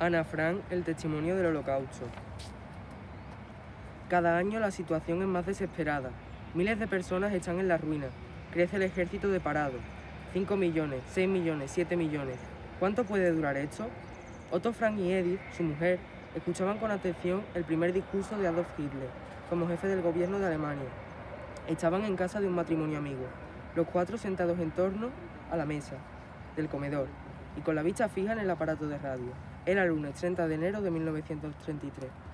Ana Frank, el testimonio del Holocausto. Cada año la situación es más desesperada. Miles de personas están en la ruina. Crece el ejército de parados. 5 millones, 6 millones, 7 millones. ¿Cuánto puede durar esto? Otto Frank y Edith, su mujer, escuchaban con atención el primer discurso de Adolf Hitler, como jefe del gobierno de Alemania. Estaban en casa de un matrimonio amigo, los cuatro sentados en torno a la mesa del comedor y con la vista fija en el aparato de radio. Era el lunes 30 de enero de 1933.